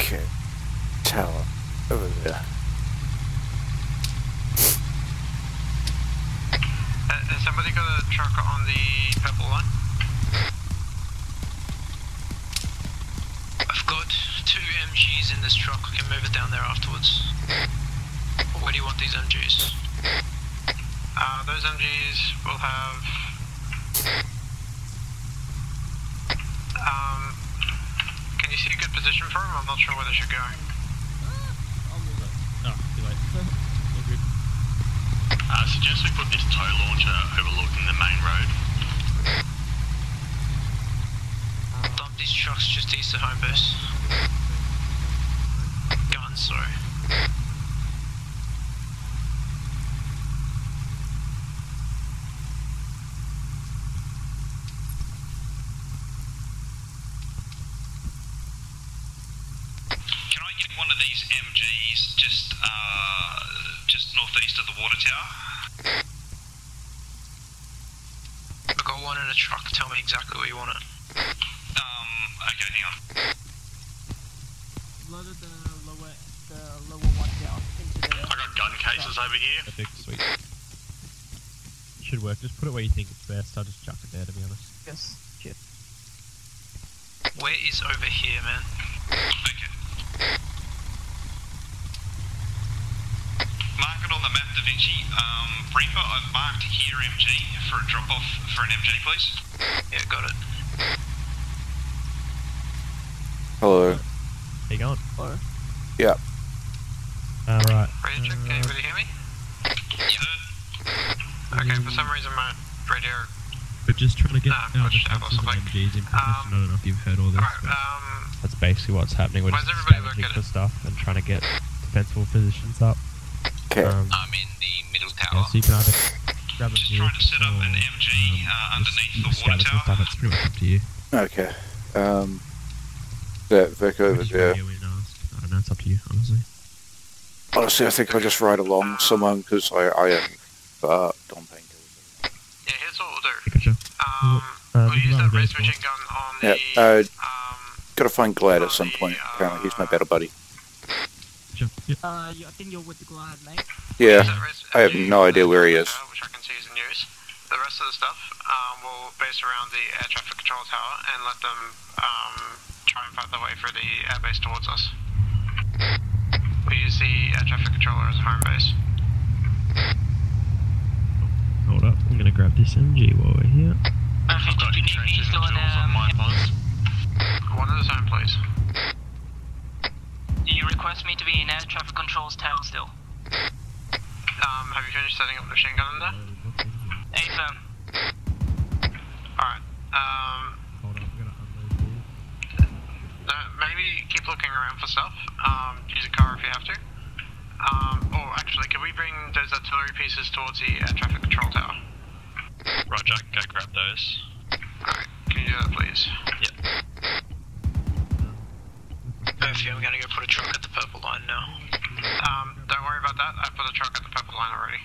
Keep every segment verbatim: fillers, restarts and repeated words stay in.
Okay. Tower. Over there. Uh, has somebody got a truck on the purple line? I've got two M Gs in this truck. I can move it down there afterwards. Where do you want these M Gs? Uh, those M Gs will have... Um, can you see a good position for them? I'm not sure where they should go. Oh, too late. All good. I suggest we put this tow launcher overlooking the main road. Dump these trucks just east of home base. Guns, sorry. Can I get one of these M Gs just uh, just northeast of the water tower? I've got one in a truck. Tell me exactly where you want it. Um, okay, hang on. Loaded the lower, the lower one down into the... I got gun cases over here. Perfect, sweet. Should work. Just put it where you think it's best. I'll just chuck it there, to be honest. Yes. Shit. Where is over here, man? Okay. Mark it on the map, Da Vinci. Um, Reaper, I've marked here M G for a drop off for an M G, please. Yeah, got it. Hello. How you going? Or... Yeah. Alright. Radio check, can anybody hear me? Third. Okay, for some reason my radio... We're just trying to get Nah, our push defenses out or and M Gs in position. Um, I don't know if you've heard all this, Alright, but um... that's basically what's happening. We're where's just everybody scavenging located? for stuff and trying to get defensible positions up. Okay. Um, I'm in the middle yeah, tower. so you can either grab a Just vehicle trying to set up or, an M G um, uh, underneath just the water scavenge and tower. stuff. It's pretty much up to you. Okay. Um, that Vic over Just there. radio in and ask. I don't know, it's up to you, honestly. Honestly, I think I'll just ride along with someone because I, I am fucked on painkillers. Yeah, here's what we'll do. Gotcha. Um, Uh, we'll use well, that there's race one. machine gun on Yeah, the... uh, um, gotta find Glad on at some the, point. uh, Apparently, he's my better buddy. Gotcha. Yep. Uh, you, I think you're with the Glad, mate. Yeah, use that race I have M G no idea where he is. tower, which I can see is in use. The rest of the stuff um, will base around the air traffic control tower and let them um, try and fight their way through the airbase towards us. We use the air traffic controller as a home base. Hold up, I'm gonna grab this M G while we're here. I've got trenches and tools on my pos. One at a time, please. Do you request me to be in air traffic control's tower still? Um, have you finished setting up the machine gun in there? Affirm. Alright. Um, Hold up, I'm gonna unload these. uh, maybe keep looking around for stuff. Um, use a car if you have to. Um, or actually, can we bring those artillery pieces towards the air traffic control tower? Roger, go grab those. Alright, can you do that, please? Yep. Murphy, I'm gonna go put a truck at the purple line now. Um, don't worry about that. I put a truck at the purple line already.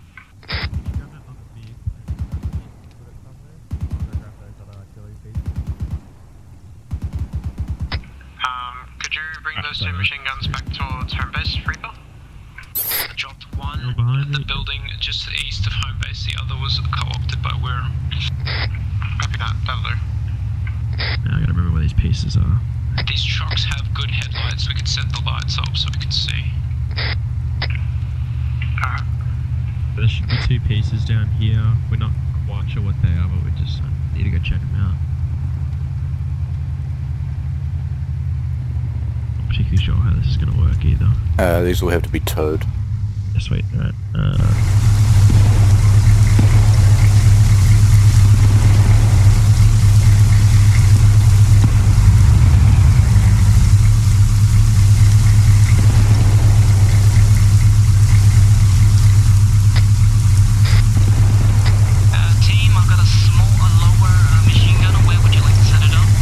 Um, could you bring those two machine guns back towards home base, Reaper? I dropped one You're behind at the me. building just east of home base. The other was co-opted by Wirral. Copy that. That'll do. Now I gotta remember where these pieces are. These trucks have good headlights. We can set the lights up so we can see. Alright. There should be two pieces down here. We're not quite sure what they are, but we just uh, need to go check them out. Not particularly sure how this is going to work either. Uh, these will have to be towed. Yeah, sweet. Alright. Uh, Uh, team, I've got a small, a lower uh, machine gunner. Where would you like to set it up?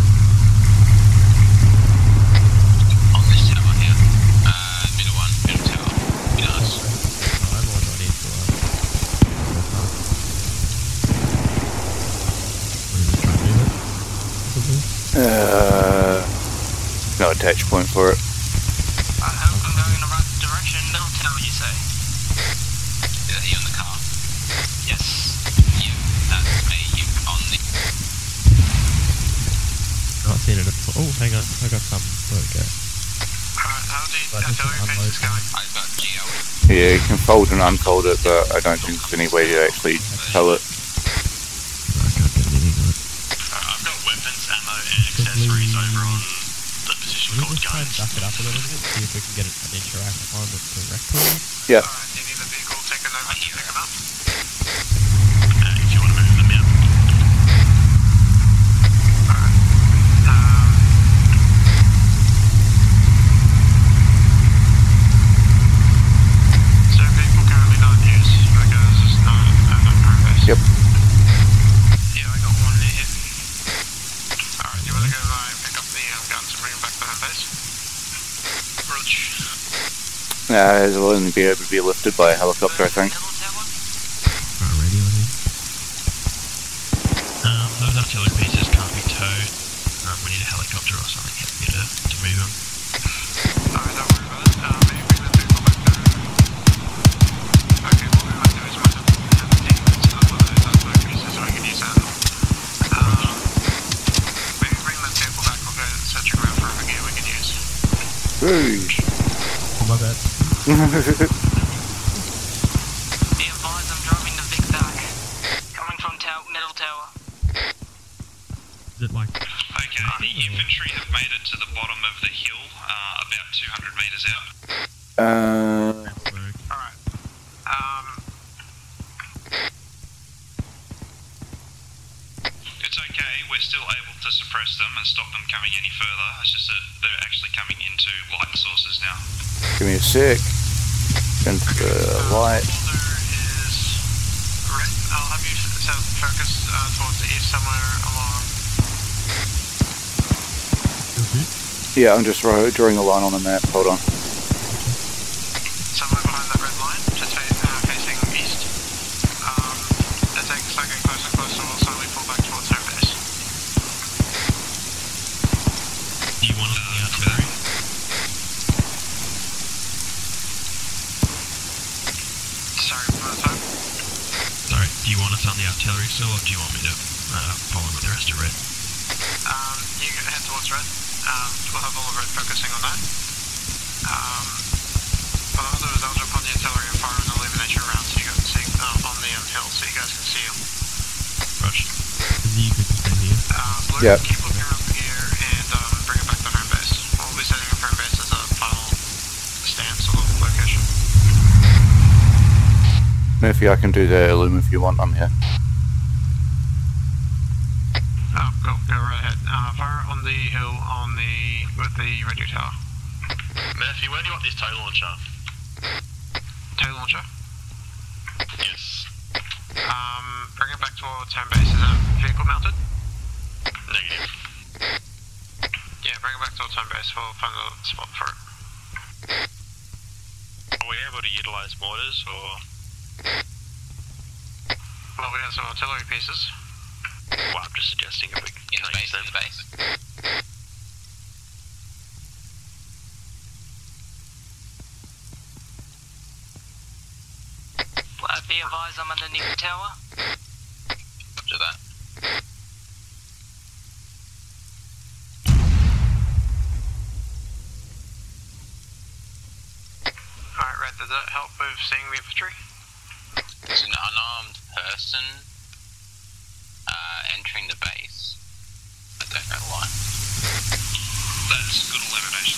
On this tower here. Uh, middle one, middle Uh, no attach point for it. I hope I'm going in the right direction. Middle tower, you say? Yeah, you in the car? Yes. You. That's me. You on the... Not seen it before. Oh, hang on. I got something. Where'd it go? Alright, how do But I think artillery it's pieces going? I've got Geo. Yeah, you can fold and unfold it, but I don't think there's any way to actually tell it. I can't get anything on it. Uh, I've got weapons, ammo, and accessories over on the position Can we called just try and guns. duck it up a little bit, see if we can get an interact on it directly? Yeah. Alright, do you need the vehicle taken over to pick them up? Uh, if you want to move them, yeah. Alright. Um, so vehicle currently not in use because it's not at the home base. Yep. Yeah, I got one near here. Alright, do you want to go by and pick up the um, guns and bring them back to home base? Roach. Uh, it'll only be able to be lifted by a helicopter, I think. Middle tower? Alright, ready on here. Um, those artillery pieces can't be towed. Um, we need a helicopter or something here to, to move them. Alright, don't worry about it. Um, maybe bring the vehicle back there. Okay, what we might do is we might have, have a team set up one of those artillery pieces so we can use that. Um, maybe bring the vehicle back, we'll go search around for other gear we can use. Woo! Oh, my bad. Be advised, I'm driving the Vic back. Coming from tow middle tower. Is it like... Okay, the infantry have made it to the bottom of the hill, uh, about two hundred metres out. Uh, Smoke? Alright. Um, It's okay, we're still able to suppress them and stop them coming any further. It's just that they're actually coming into light sources now. give me a sec. And the light. folder is red. I'll have you set focus uh, towards the east somewhere along. Yeah, I'm just ro- drawing a line on the map. Hold on. Somewhere behind that red line, just fa- uh, facing east. Um, as things start getting closer and closer, we'll slowly pull back towards home base. Do you want it on the artillery? Sorry, for the time. Sorry, do you want us on the artillery still, or do you want me to uh, follow with the rest of red? Um, you can head towards red. Um, we'll have all of red focusing on that. Um, what I'll do is I'll jump on the artillery and fire an illuminator around so you guys can see, uh, on the um, hill so you guys can see them. Roger. You could just stay here. Uh, Blue, Yep. keep looking around here and um, bring it back to home base. We'll be setting up home base as a final stance or location. Murphy, I can do the illum if you want. I'm here. Oh, go, go right ahead. Uh, fire on the hill on the, with the radio tower. Murphy, where do you want this tow launcher? Tail launcher. Yes. Um, bring it back towards home base. Is that vehicle mounted? Negative. Yeah, bring it back towards home base. We'll find a spot for it. Are we able to utilise mortars, or...? Well, we have some artillery pieces. Well, I'm just suggesting if we can In the use base, them. in the base. Uh, be advised, I'm underneath the tower. After that. Alright, Red, did that help with seeing the infantry? There's an unarmed person uh, entering the base. I don't know why. That's good elimination.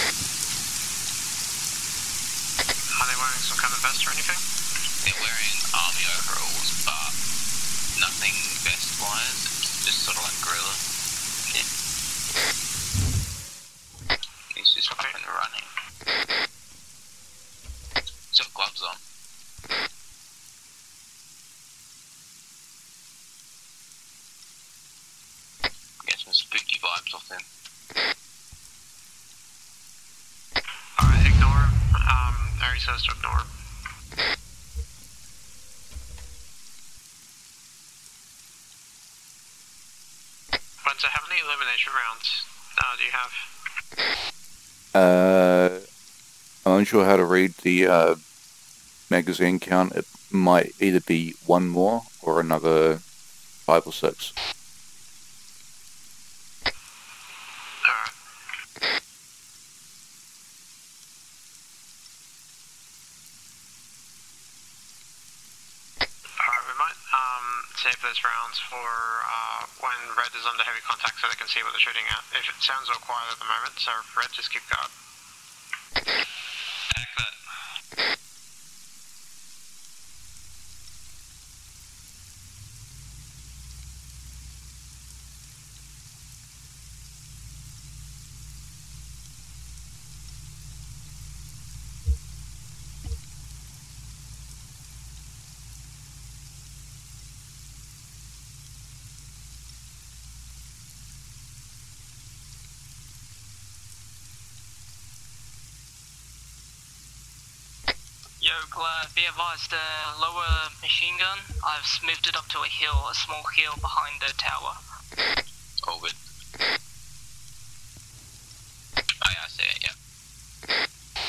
Are they wearing some kind of vest or anything? They're wearing army overalls, but nothing vest-wise. It's just sort of like guerrilla kit. He's just up and running. He's got gloves on. Get some spooky vibes off him. Alright, ignore him. Um, Ari says to ignore him. When Spencer, how many elimination rounds uh, do you have? Uh, I'm unsure how to read the uh, magazine count. It might either be one more or another five or six. Alright. Alright, we might um, save those rounds for uh, when Red is under heavy contact so they can see what they're shooting at. If it sounds all quiet at the moment, so Red, just keep guard. Act that. Yo, Glad, be advised, the lower machine gun, I've moved it up to a hill, a small hill behind the tower. Over. Oh yeah, I see it, yeah.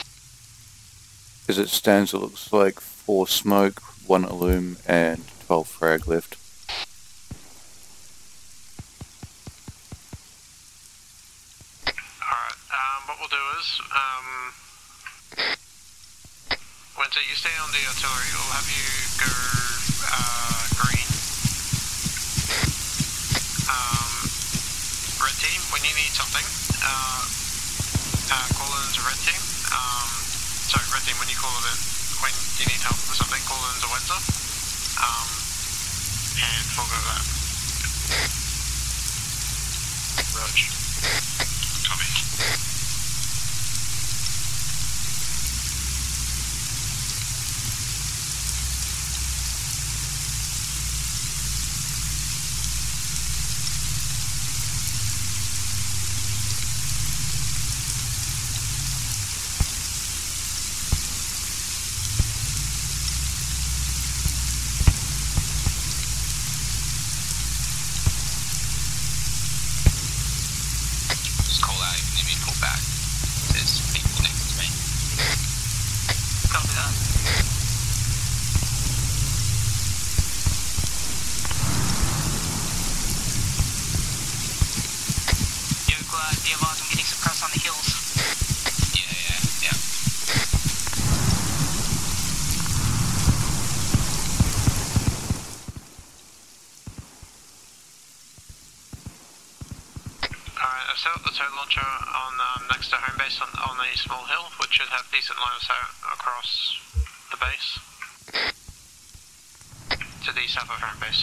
As it stands, it looks like four smoke, one illume, and twelve frag left. Alright, um, what we'll do is, um, Winter, you stay on the artillery, we'll have you go uh, green. Um, red team, when you need something, uh, uh, call it into red team. Um, sorry, red team, when you call it in, when you need help with something, call it into Winter. Um, and we'll go that. Roach. Copy. Just call out even if you pull back. There's people next to me. Copy that. Yo, Glad, be advised, I'm getting suppressed on the hills. Yeah, yeah, yeah. Alright, I've set up the tow launcher on um, next to home base on, on a small hill, which should have decent line of sight across the base. To the south of home base.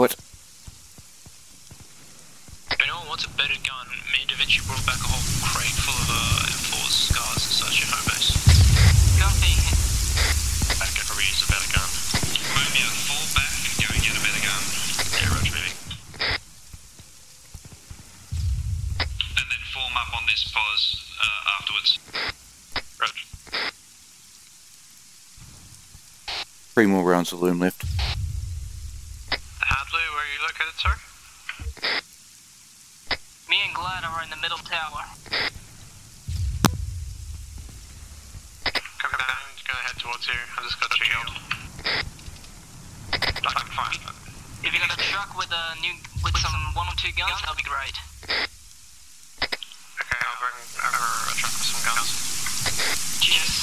What? If anyone wants a better gun, me and Da Vinci brought back a whole crate full of uh, M fours, scars and such at home base. Copy. I could probably use a better gun. Bohemia, fall back and go and get a better gun. Yeah, roger, maybe. And then form up on this pause uh, afterwards. Roger. Three more rounds of loom left. Hadley, where are you located, sir? Me and Glad are in the middle tower. Coming down, just gonna head towards you. I just got a shield. I'm fine. If you got a truck with a new, with some one or two guns, that'll be great. Okay, I'll bring over a truck with some guns. Cheers.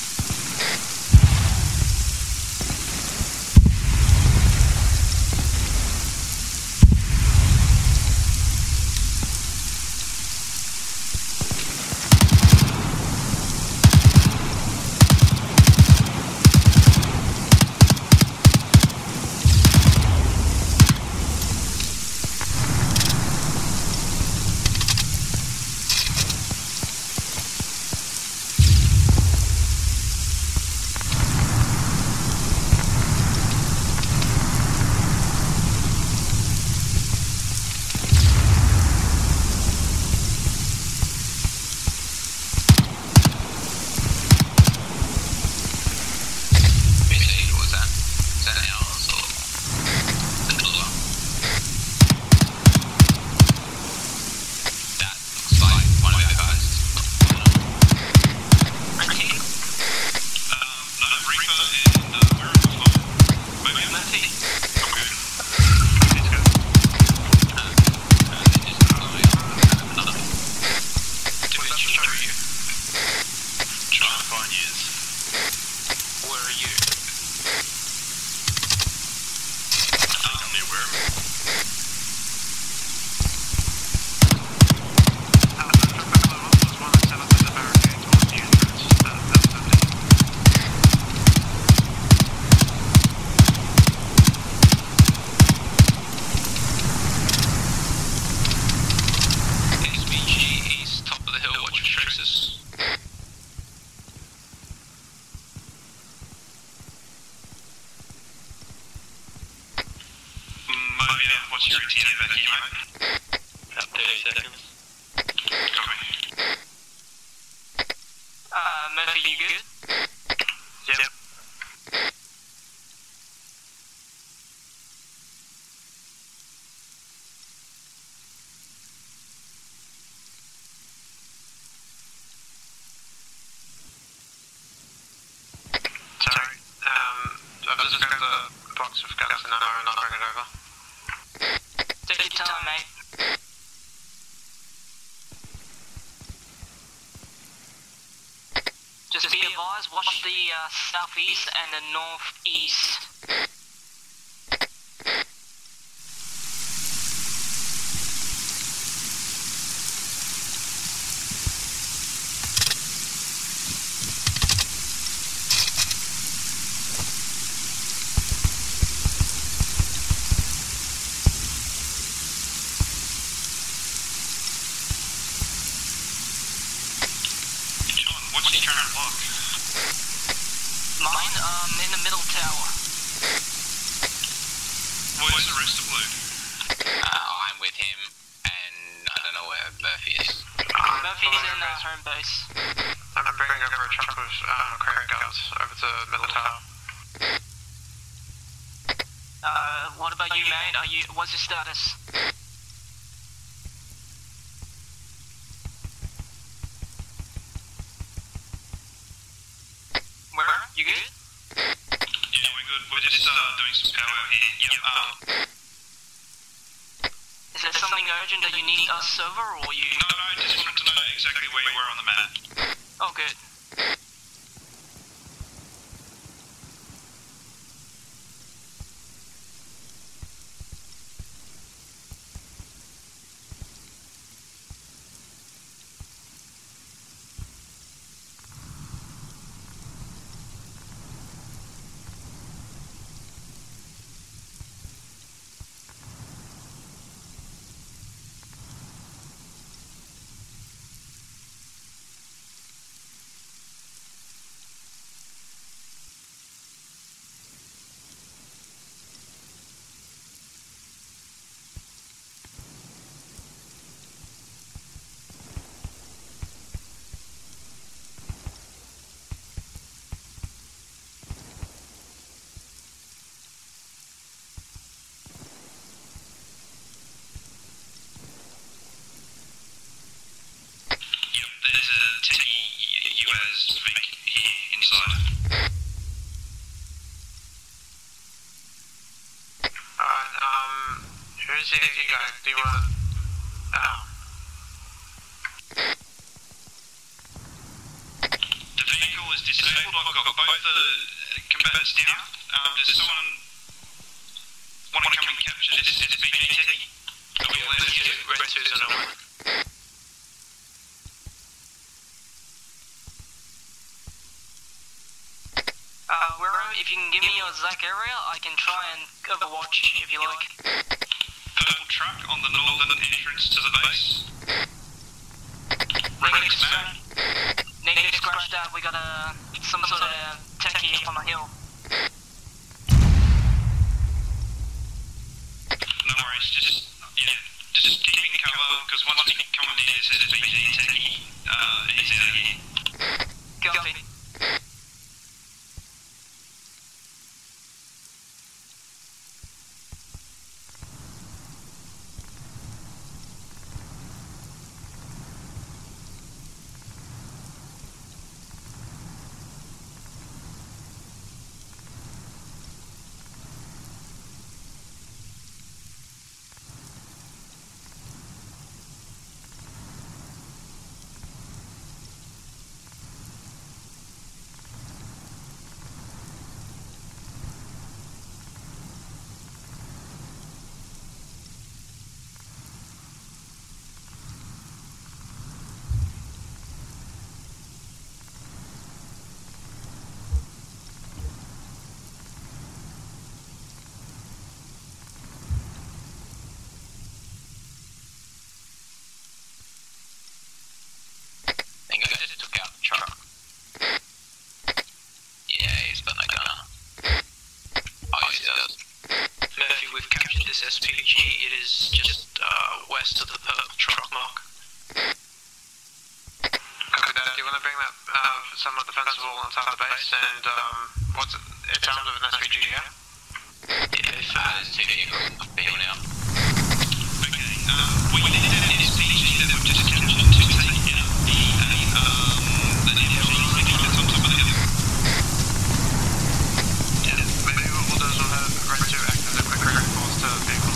What's your routine evacuate? About thirty seconds. Copy. Uh, Murphy, you good? Yep. Sorry, um, I've just grabbed a box of guns and ammo and I'll bring it over. Take your time, mate. Just be advised, watch the uh, southeast and the northeast. What's the current lock? Mine, um, in the middle tower. Where's the rest of Blue? Uh, I'm with him, and I don't know where Murphy is. Um, Murphy's in uh, home base. I'm bringing over a truck of um, crane guns over to the middle tower. Uh, what about you, mate? Are you? What's your status? Where? You good? Yeah, we're good. We're just uh, doing some power here. Yep. Um, Is there something urgent that you need us over, or you? no, no, I just wanted to know exactly where you were on the map. Oh, good. yeah, you go. Do you want to... Um, the vehicle is disabled. I've got both the combatants down. Um, does someone want to come and capture this S P G techie? I'll be allowed to get red twos on our way. Uh, where, if you can give me your exact area, I can try and overwatch if you like. Purple truck on the northern entrance to the base. Negative scratch. Negative scratch that. We got a some sort of techie up on the hill. No worries, just, yeah, just keeping cover, because once we come near this S P G techie, uh, he's out of here. Copy. S P G, it is just uh, west of the purple truck mark. Copy that. Do you want to bring that uh, some of the defensive wall on top of the base? And um, what's it? It's armed with an S P G, yeah? Yeah, if uh, there's two vehicles up here now. Okay, um, we need an S P G that we've just captured to take out the, um, the M G that's on top of the hill. Yeah, maybe what we'll do is we'll have Red two act as a quick response to vehicles.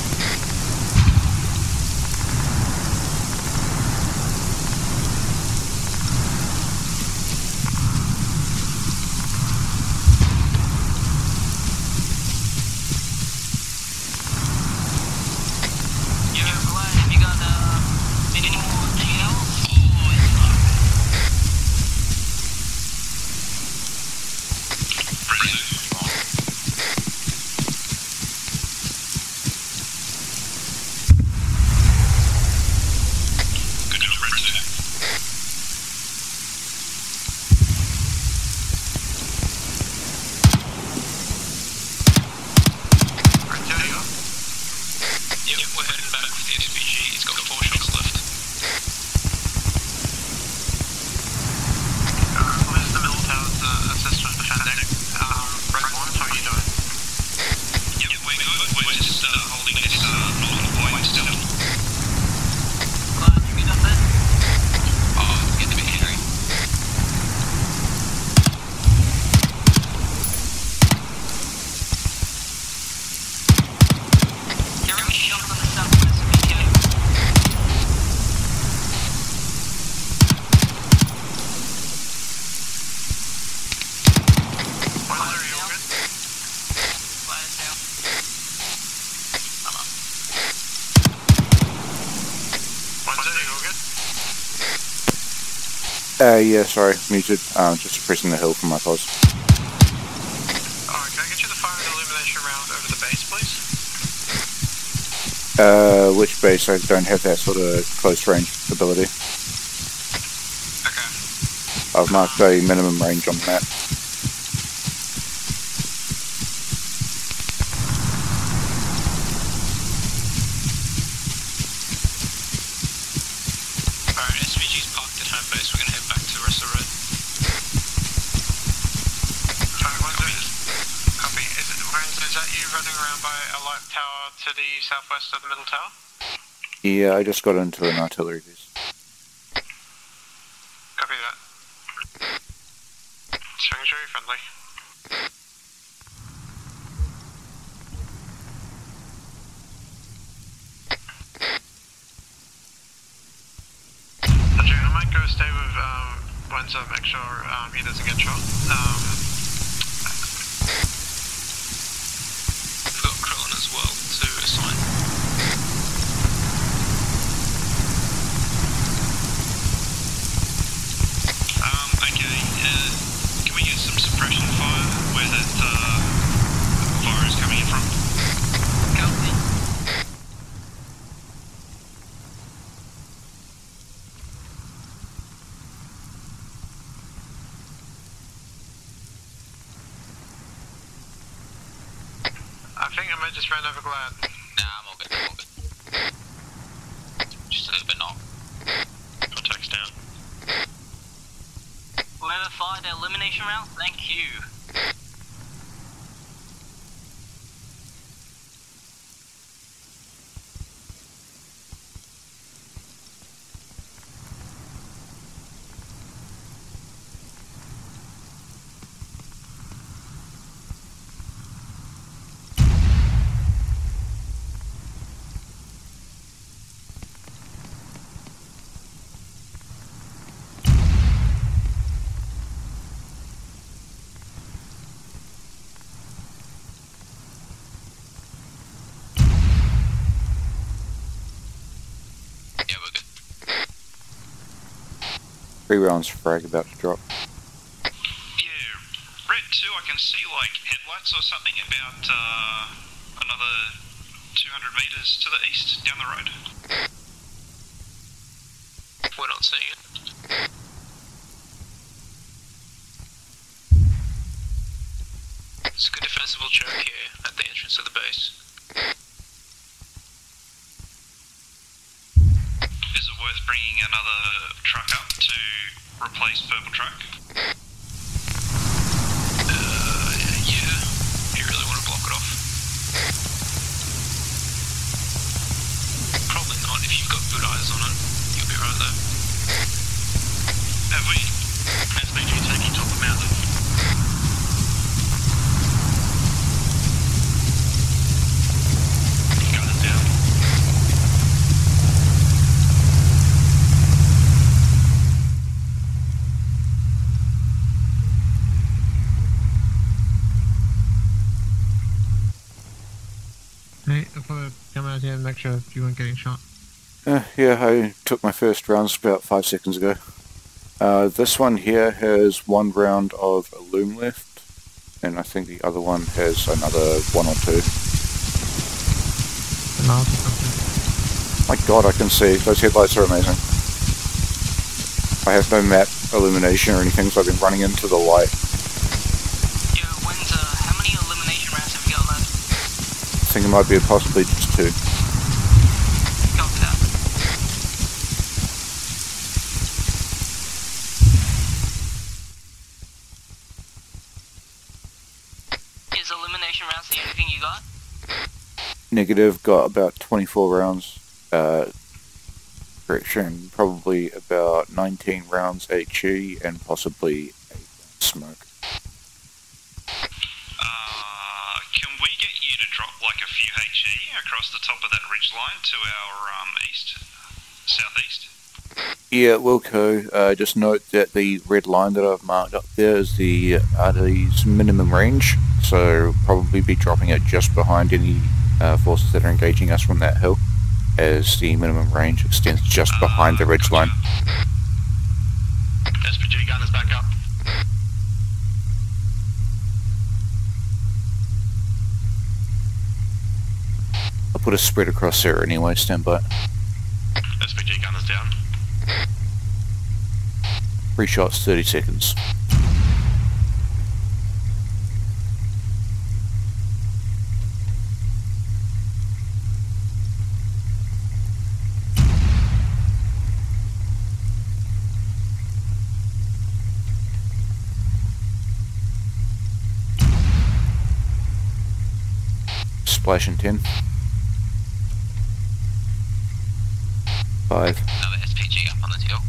Uh, yeah, sorry, muted. Um, just pressing the hill from my pause. Alright, can I get you the fire and illumination round over the base, please? Uh, which base? I don't have that sort of close range ability. Okay. I've marked a minimum range on the map. Southwest of the middle tower? Yeah, I just got into an artillery piece. Copy that. Swings very friendly. trying to make sure um, he doesn't get shot. Um, We've got Krillin as well to assign. Um, okay, uh, can we get some suppression fire where that uh, fire is coming in from? Copy. I think I might just ran over Glad. Nah, I'm all good, I'm all good. Just a little bit knocked. Contact's down. Whoever fired the elimination round, thank you. Yeah, we're good. Three rounds frag about to drop. Yeah, Red two, I can see like headlights or something about uh, another two hundred metres to the east down the road. We're not seeing it. It's a good defensible choke here at the entrance of the base. Is it worth bringing another truck up to replace purple truck? Uh, yeah. You really want to block it off? Probably not. If you've got good eyes on it, you'll be right there. Have we? S B G taking top of mountain. Gun is down. Hey, I'll probably come out here and make sure you weren't getting shot. Uh, yeah, I took my first rounds about five seconds ago. Uh, this one here has one round of Illum left, and I think the other one has another one or two. And I'll just come through. My god, I can see. Those headlights are amazing. I have no map illumination or anything, so I've been running into the light. Yo, when's, uh, how many elimination rounds have you got left? I think it might be possibly just two. Copy that. Is elimination rounds the only thing you got? Negative, got about twenty-four rounds. Uh, correction, probably about nineteen rounds H E and possibly eight smoke. Uh, can we get you to drop like a few H E across the top of that ridge line to our um, east, southeast? Yeah, Wilco, uh, just note that the red line that I've marked up there is the Arty's minimum range, so probably be dropping it just behind any uh, forces that are engaging us from that hill, as the minimum range extends just behind the ridge line. S P G gun is back up. I'll put a spread across there anyway, stand by. S P G gun is down. Three shots, thirty seconds. Splash in ten. Five. Another S P G up on the hill.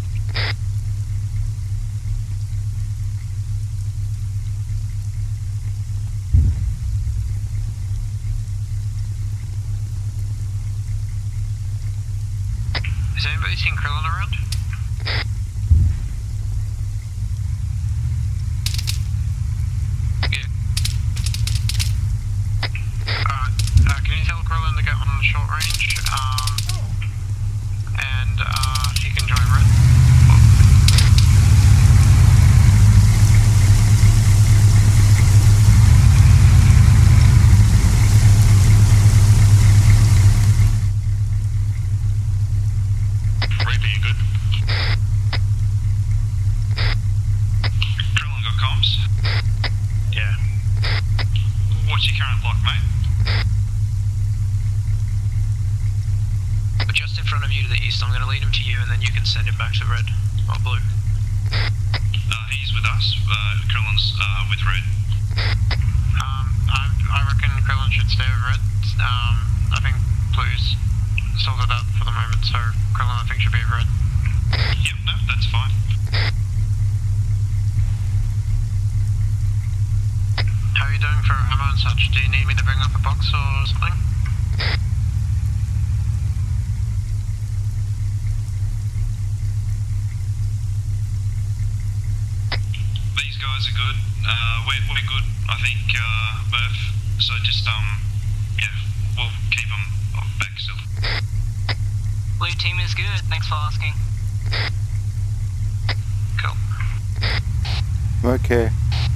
Is anybody seeing Krillin around? short range, um, and uh, he can join Red. Reaper, you good? Krillin got comms? Yeah. What's your current lock, mate? But just in front of you to the east, I'm going to lead him to you, and then you can send him back to red or blue. Uh, he's with us. Uh, Krillin's uh, with red. Um, I, I reckon Krillin should stay with Red. Um, I think Blue's sorted out for the moment, so Krillin I think should be with Red. Yep, no, that's fine. How are you doing for ammo and such? Do you need me to bring up a box or something? These guys are good. Uh, we're, we're good, I think, uh, Murph. So just, um, yeah, we'll keep them back still. Blue team is good, thanks for asking. Cool. Okay.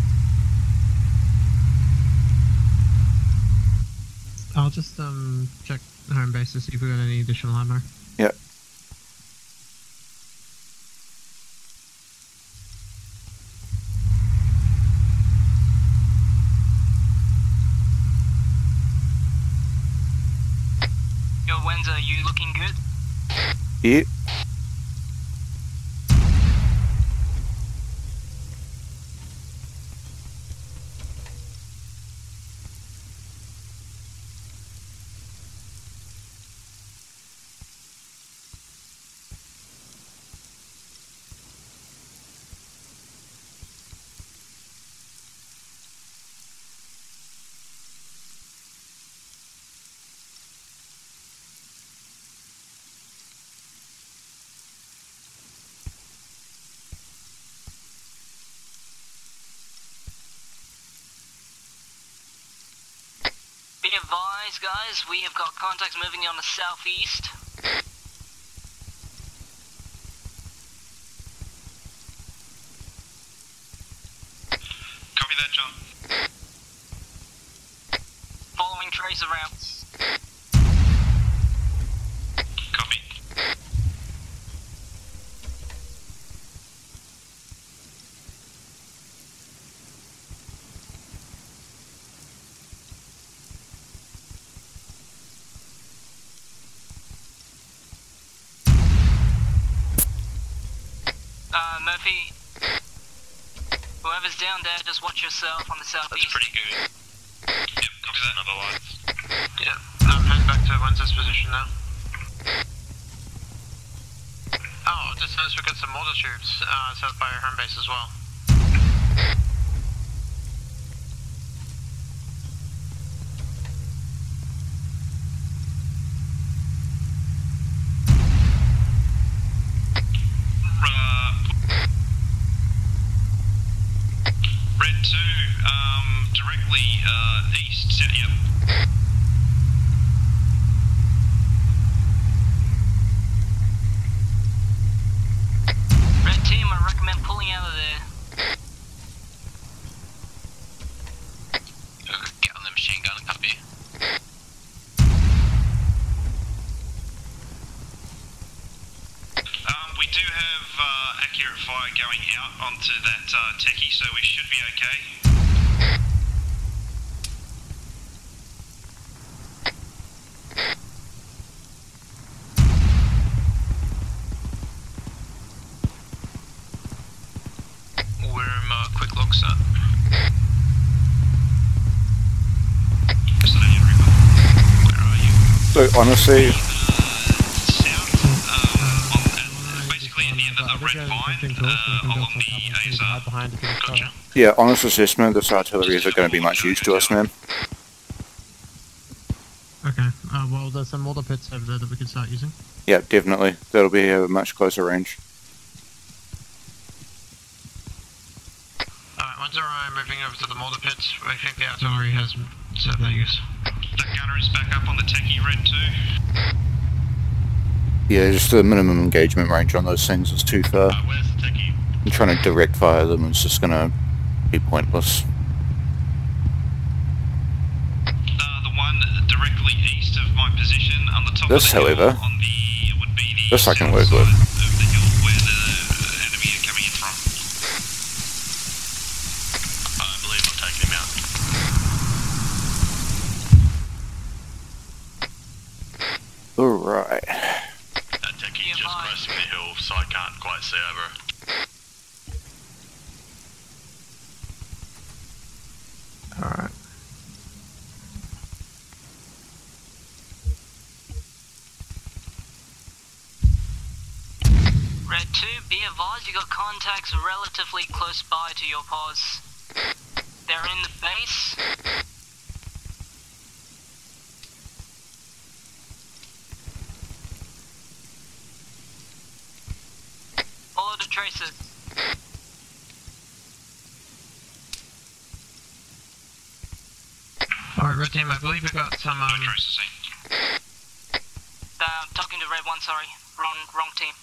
I'll just um check home base to see if we got any additional ammo. Yep. Yo, Wenza, you looking good? Yep. Be advised, guys, we have got contacts moving on the southeast. Copy that, John. Following tracer routes. Copy. Uh, Murphy, whoever's down there, just watch yourself on the southeast. That's pretty good. Yep, copy that. Another light. Yeah, I'm heading back to Wenza's position now. Oh, just noticed we got some mortar tubes uh, set by our home base as well. Uh, Red two, um, directly uh, east, south, yep. Red team, I recommend pulling out of there. Get on the machine gun, copy. Um, we do have uh, accurate fire going out onto that uh, techie, so we should be okay. We're in uh, quick lock set. So, yeah, Reaper. Where are you? So honestly, South, um, on, uh, basically at the end of the red vine, uh, along the A S R. Behind if you just Gotcha. yeah, honest assessment, this artillery isn't going to be much use to us, man. Okay. Uh, well, there's some mortar pits over there that we can start using. Yeah, definitely. That'll be a much closer range. Alright, Wenza and I are moving over to the mortar pits. I think the artillery has set their use. That gunner is back up on the techie, red two. Yeah, just the minimum engagement range on those things is too far. Uh, where's the techie? I'm trying to direct fire them, it's just gonna be pointless. Uh, the one directly east of my position on the top This, of the hill, however, on the, would be the this I can south work side with. of the hill where the enemy are coming in from. I believe I've taken him out. Alright. That techie's just cresting the hill, so I can't quite see over. Alright. Red two, be advised you got contacts relatively close by to your pause. They're in the base. Follow the traces. Alright, red team, I believe we got some, um... No traces seen. Uh, talking to red one, sorry. Wrong, wrong team.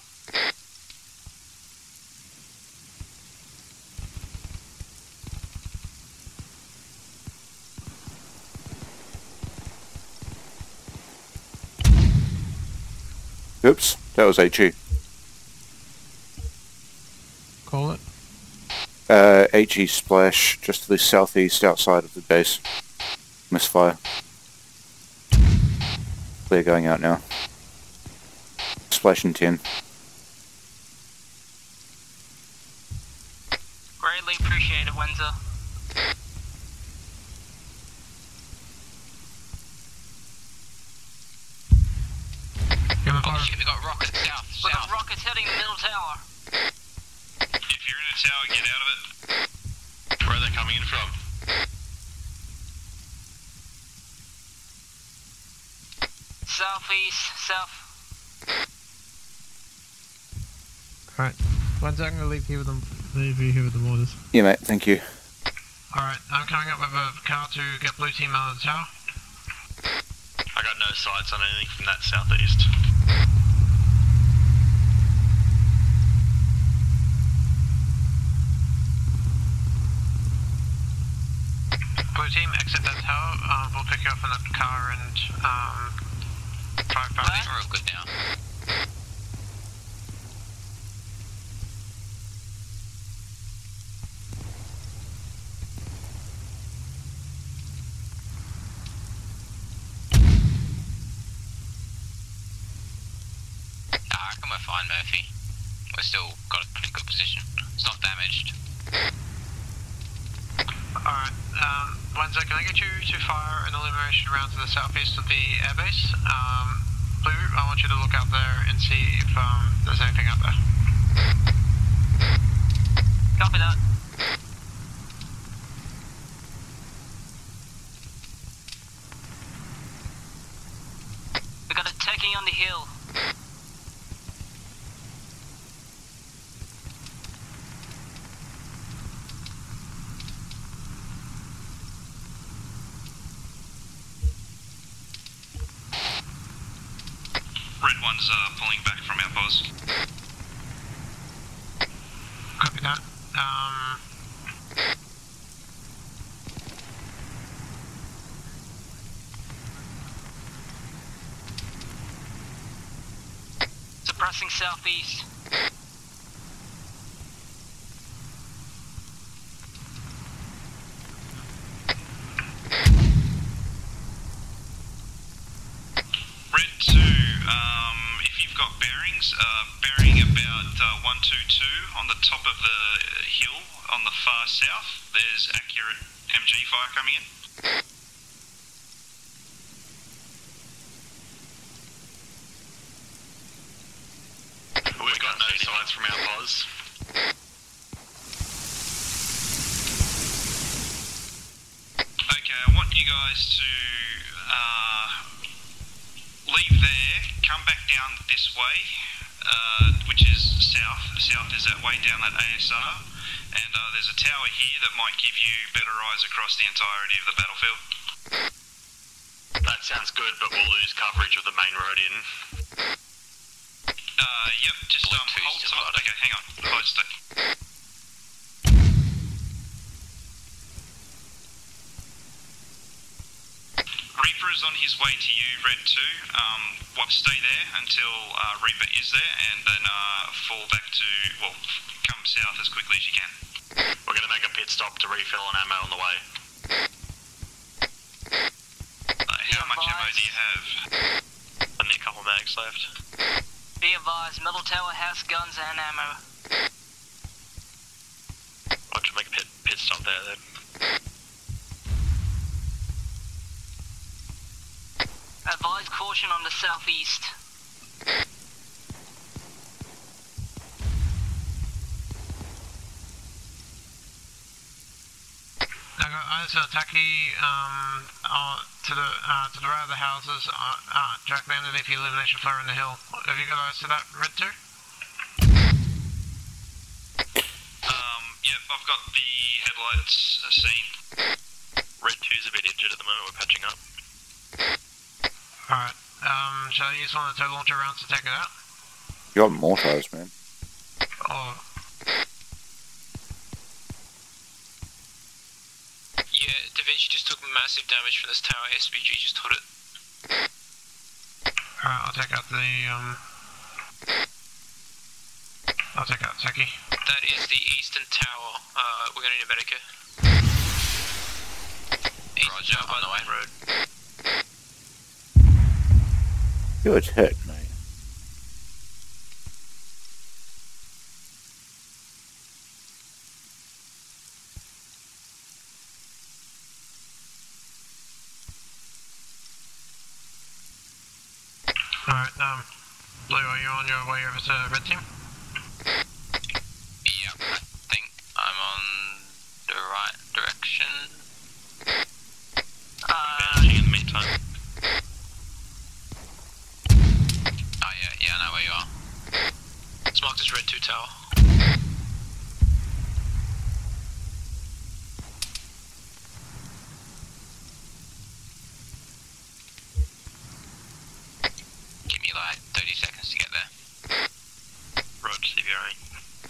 Oops, that was HE. Call it. Uh, HE splash just to the southeast outside of the base. Misfire. Clear going out now. Splash in ten. Greatly appreciate it, Windsor. Give me Oh fire. shit, we got rockets south, We got south. rockets hitting the middle tower. If you're in a tower, get out of it. Where are they coming in from? Southeast, south. Alright. One second, I'm gonna leave here with them. Leave you here with the orders. Yeah, mate, thank you. Alright, I'm coming up with a car to get blue team out of the tower. I got no sights on anything from that southeast. Blue team, exit that tower. Uh, we'll pick you up in the car and, um, drive I back. think we're all good now. I reckon we're fine, Murphy. We're still got a pretty good position. It's not damaged. Alright, um, Wednesday, can I get you to fire an illumination round to the southeast of the airbase? Um, Blue, I want you to look out there and see if, um, there's anything out there. Copy that. We got a techie on the hill. Red one's uh, pulling back from our pause. Copy that. Um, Suppressing southeast. Red two, um, if you've got bearings, uh, bearing about uh, one two two on the top of the hill on the far south, there's accurate M G fire coming in. We've got no sights from our pause. Okay, I want you guys to uh, leave there, come back down this way, uh, which is south. South is that way down that A S R, and uh, there's a tower here that might give you better eyes across the entirety of the battlefield. That sounds good, but we'll lose coverage of the main road in. Uh, yep, just um, Bluetooth hold still tight. loading. Okay, hang on. Hold still. Reaper is on his way to you, Red two. Um, what, stay there until uh, Reaper is there, and then uh, fall back to, well, come south as quickly as you can. We're going to make a pit stop to refill an ammo on the way. Uh, how much ammo do you have? Only a couple mags left. Be advised, middle tower has guns and ammo. I'll just make a pit, pit stop there then. Advise caution on the southeast. I got eyes on Taki, um, uh, to the, uh, to the right of the houses, uh, uh, directly underneath the illumination flare in the hill. Have you got eyes to that, Red two? Um, yep, I've got the headlights uh, seen. Red two's a bit injured at the moment, we're patching up. Alright, um, shall I use one of the two launcher rounds to take it out? You got mortars, man. Or, Yeah, Da Vinci just took massive damage from this tower. S P G just hit it. alright, I'll take out the, um, I'll take out Taki. That is the eastern tower. Uh, we're gonna need a medica. Eastern Roger, tower by on the way. road. Good hit, mate. Alright, um, Blue, are you on your way over to Red team? Yep, I think I'm on the right direction. Uh, In the meantime. Oh yeah, yeah, I know where you are. It's marked as Red two tower. Give me like thirty seconds to get there. Roger, C V R A.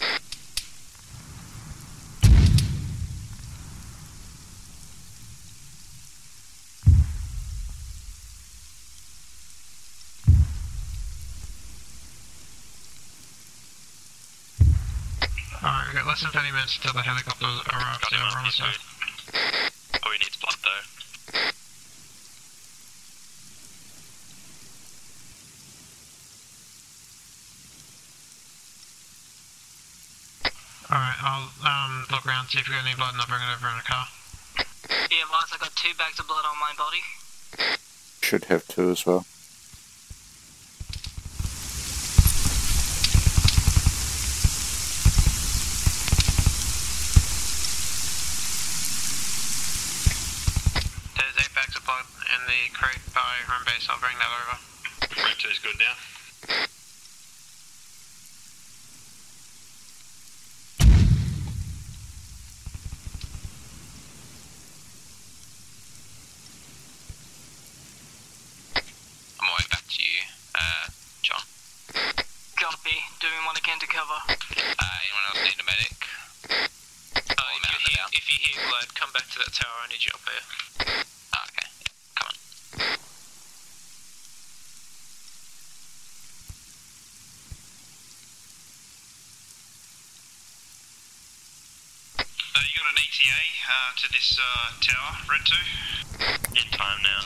Alright, we've got less than thirty minutes until the helicopter arrives Got to him up, Arma he's side. good. Oh, he needs blood though. Alright, I'll, um, look around, see if we got any blood and I'll bring it over in a car. be advised, I got two bags of blood on my body. Should have two as well. There's eight bags of blood in the crate by home base, I'll bring that over. Red two's good now. On my way back to you, uh, John. Copy, doing what I can to cover. Uh, anyone else need a medic? Uh, if, man, you're here, down. if you're here, Glad, come back to that tower. I need you up there. Oh, okay, yeah, come on. Uh, you got an E T A uh, to this uh, tower, Red two? In time now.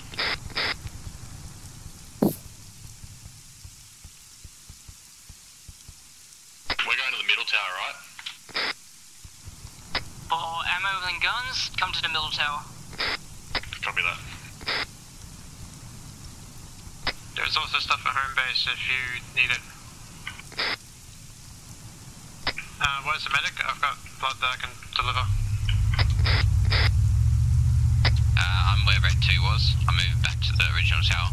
We're going to the middle tower, right? For ammo and guns, come to the middle tower. Copy that. There's also stuff at home base if you need it. Uh, where's the medic? I've got blood that I can deliver. Uh, I'm where Red two was. I'm moving back to the original tower.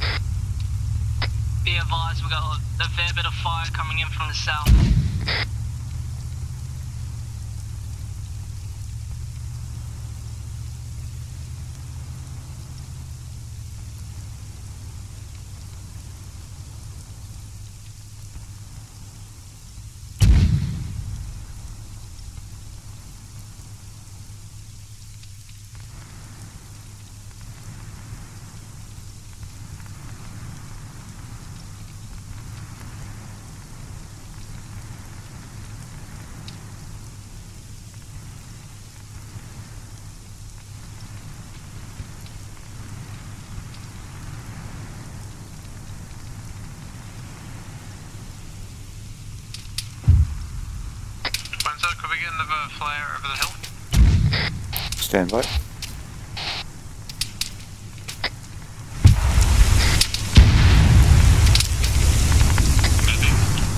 Be advised, we got a fair bit of fire coming in from the south. Sir, could we get another flare over the hill? Stand by. Murphy.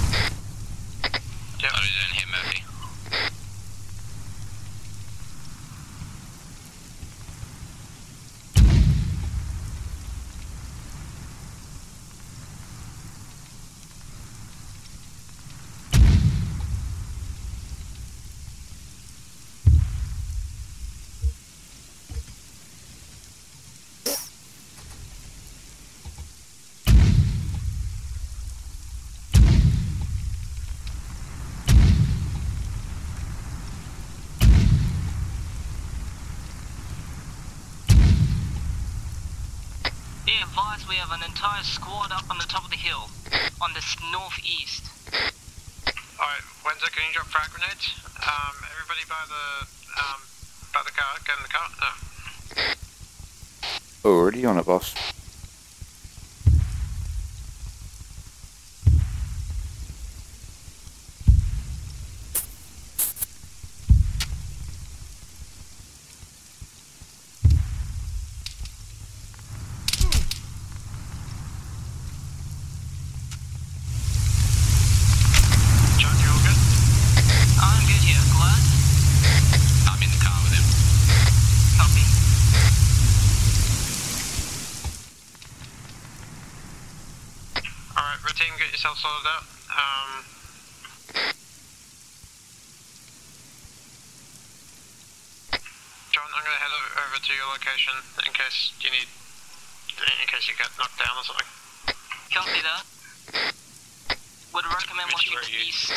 Yep. What are you doing here, Murphy? Be advised, we have an entire squad up on the top of the hill, on the s- northeast. Alright, Wenzel, can you drop frag grenades? Um, everybody by the, um, by the car, get in the car. Oh. Already on it, boss. John, you all good? I'm good here, glad. I'm in the car with him. Copy. Alright, red team, get yourself sorted out. Um, John, I'm gonna head over, over to your location in case you need, in case you get knocked down or something. Copy that. Would recommend Richie, watching where are the you? east.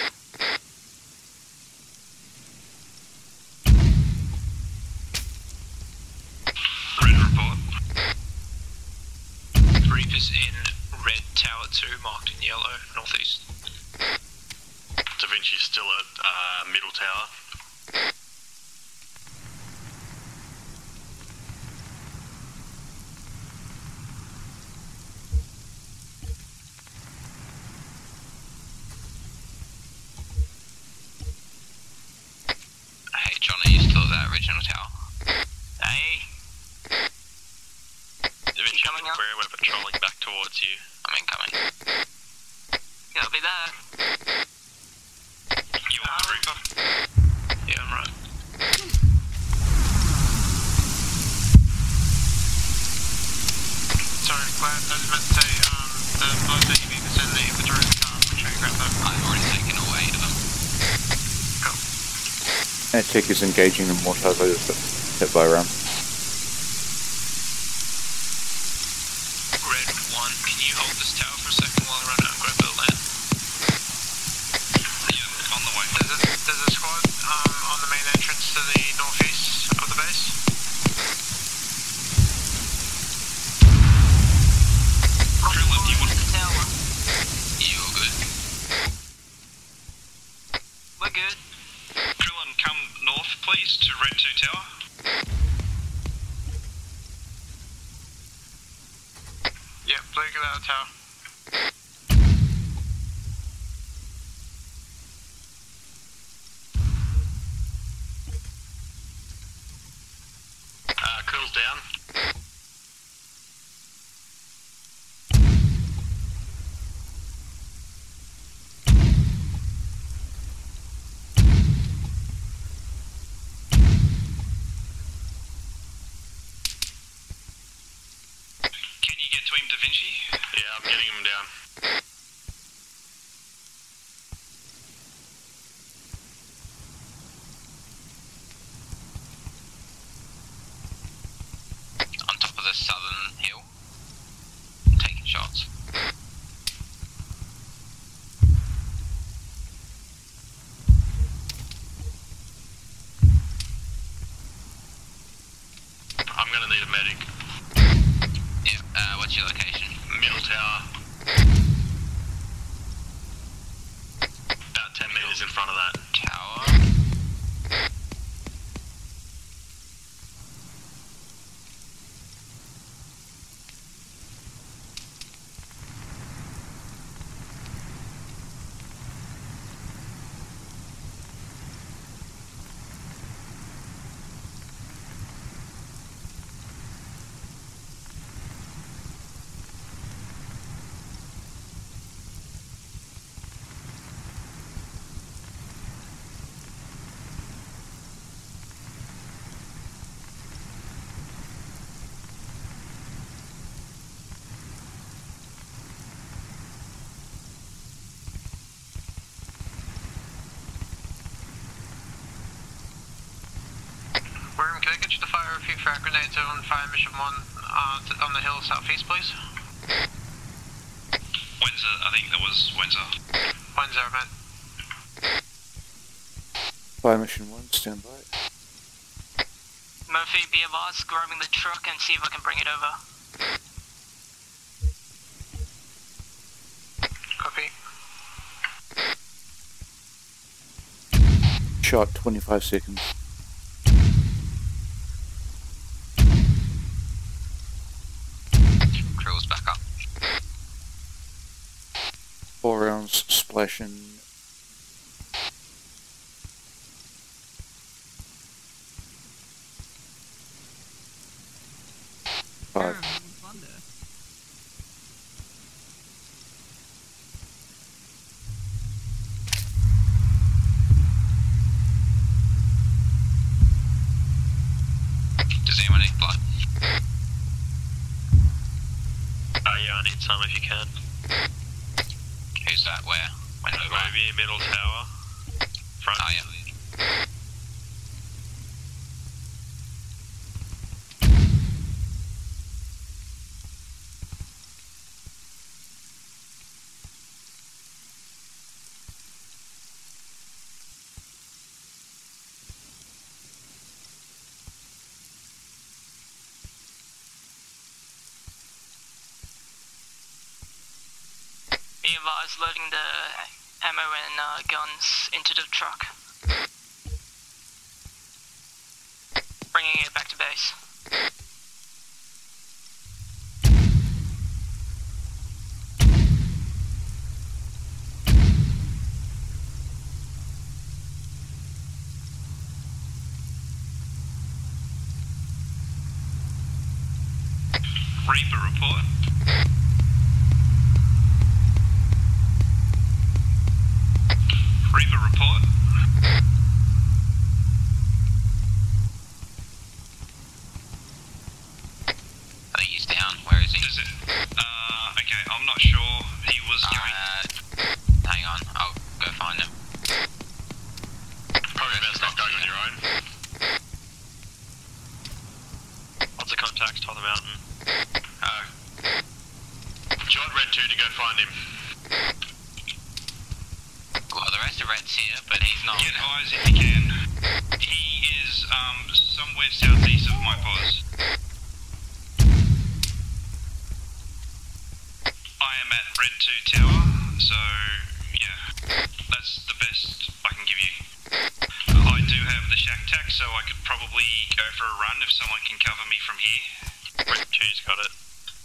Red report. Reapers in red tower two, marked in yellow, northeast. Da Vinci's still at uh, middle tower. Hey, John, are you still at that original tower? Hey, Da Vinci, coming up? we're, we're patrolling back towards you. I'm incoming. copy that. You on the Reaper? Yeah, I'm right. Sorry, Glad, I was meant to say, um, the blood that you need is in the inventory of the car. Make sure you grab that. I've already taken away to them. Cool. That tech is engaging the mortars I just hit by a ram. Red one, can you hold this tower for a second while I run out and grab the land? Yeah, on the way. There's a, there's a squad, um, on the main entrance to the northeast of the base. Krillin, do you want The tower. You all good? We're good. Krillin, come north, please, to red two tower. Yep, blue, get out of tower. Uh, Krill's down. Can you get to him, Da Vinci? Yeah, I'm getting him down. On top of the southern hill. Taking shots. I'm gonna need a medic. Yeah, uh, what's your location? Middle tower. About ten meters in front of that. Tower. get you to fire a few frag grenades on fire mission one uh, to, on the hill southeast, please? Windsor, I think that was Windsor. Windsor, man. Fire mission one, stand by. Murphy, be advised, grabbing the truck and see if I can bring it over. Copy. Shot, twenty-five seconds. Crew's back up. Four rounds, splashing. Five. Does anyone need blood? Uh, yeah, I need some if you can. Who's that? Where? When over? Maybe middle tower. Front. Oh, yeah. Be advised, loading the ammo and uh, guns into the truck. Bringing it back to base. Reaper report. Reaper report. I think he's down. Where is he? Is it? Uh, okay, I'm not sure. He was going. Uh, hang on, I'll go find him. Probably best not going on your own. Lots of contacts, top of the mountain. Oh. Jot Red two to go find him. Well, the rest of Red's here, but he's not. Get eyes if you can. He is um somewhere southeast of my pos. I am at Red two tower, so yeah, that's the best I can give you. I do have the shack tack, so I could probably go for a run if someone can cover me from here. Red two's got it.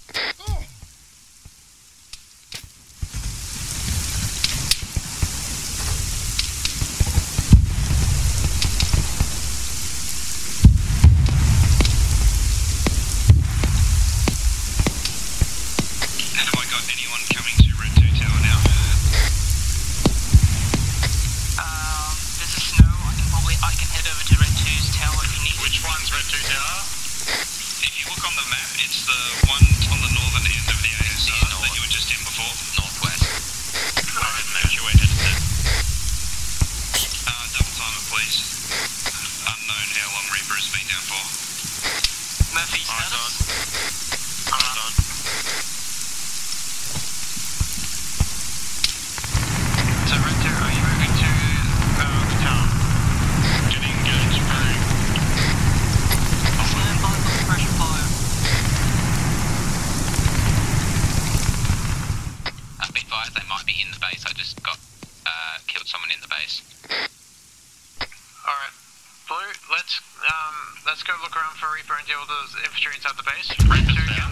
Have I got anyone coming to Red two tower now? Um, this is snow. I can probably I can head over to Red two's tower if you need. Which one's Red two tower? If you look on the map, it's the one on the northern end of the A S R that you were just in before. Northwest. Alright, evacuated it. Uh, double time it, please. Unknown how long Reaper has been down for. Murphy, Eyes on. status? Eyes on. So, Red two, are you moving to uh, the tower? Getting engaged through. Stand by for suppression fire. Uh, be advised, they might be in the base. I just got uh, killed someone in the base. Alright. Blue, let's um let's go look around for Reaper and deal with those infantry inside the base. Red two again.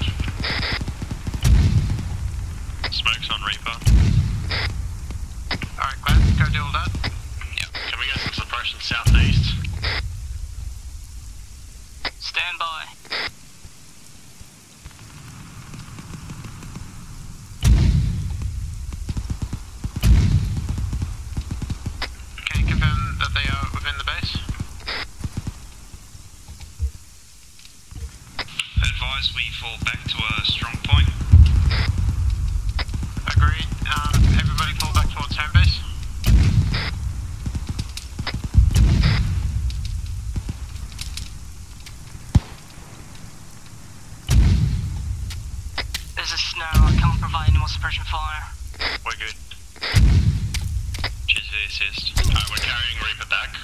Smokes on Reaper. Alright, Glenn, go deal with that. Can we get some suppression southeast? Stand by. Can you confirm that they are within the base? Advise we fall back to a strong point. Agreed. Um, everybody fall back towards home base. fire. We're good. Cheers for the assist. Alright, we're carrying Reaper back.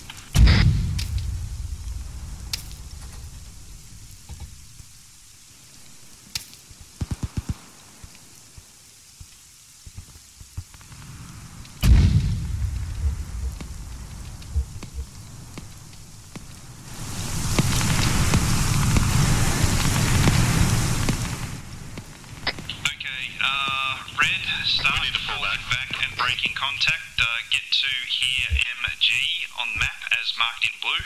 Start falling back and breaking contact. Uh, get to here M G on map as marked in blue.